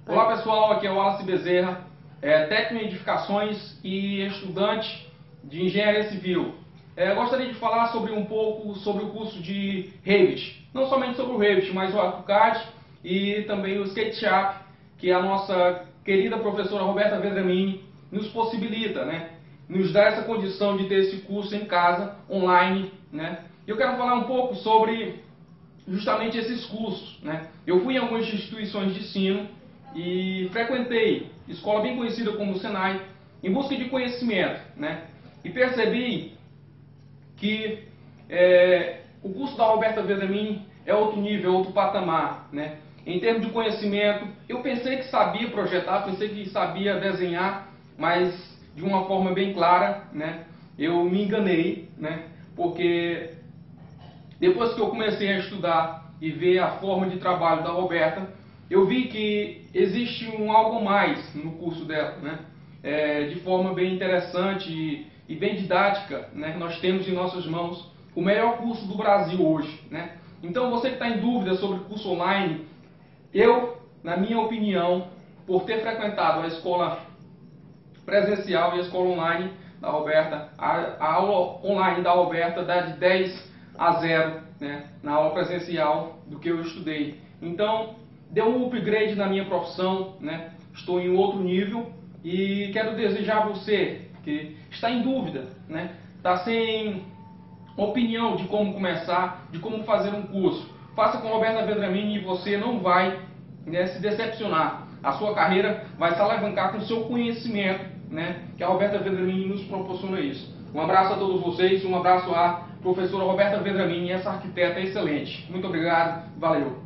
Olá pessoal, aqui é o Wallace Bezerra, técnico em edificações e estudante de engenharia civil. Gostaria de falar um pouco sobre o curso de Revit, não somente sobre o Revit, mas o AutoCAD e também o SketchUp, que a nossa querida professora Roberta Vedramini nos possibilita, nos dá essa condição de ter esse curso em casa, online. Eu quero falar um pouco sobre justamente esses cursos. Eu fui em algumas instituições de ensino e frequentei escola bem conhecida como o Senai em busca de conhecimento, e percebi que o curso da Roberta Vedramini é outro nível, outro patamar, Em termos de conhecimento, eu pensei que sabia projetar, pensei que sabia desenhar, mas de uma forma bem clara, Eu me enganei, porque depois que eu comecei a estudar e ver a forma de trabalho da Roberta, eu vi que existe algo mais no curso dela, de forma bem interessante e bem didática, Nós temos em nossas mãos o melhor curso do Brasil hoje, Então você que está em dúvida sobre o curso online, eu, na minha opinião, por ter frequentado a escola presencial e a escola online da Roberta, a aula online da Roberta dá de 10-0, na aula presencial do que eu estudei. Então, deu um upgrade na minha profissão, Estou em outro nível e quero desejar a você que está em dúvida, está sem opinião de como começar, de como fazer um curso. Faça com a Roberta Vedramini e você não vai se decepcionar. A sua carreira vai se alavancar com o seu conhecimento, que a Roberta Vedramini nos proporciona isso. Um abraço a todos vocês, um abraço à professora Roberta Vedramini, essa arquiteta excelente. Muito obrigado, valeu!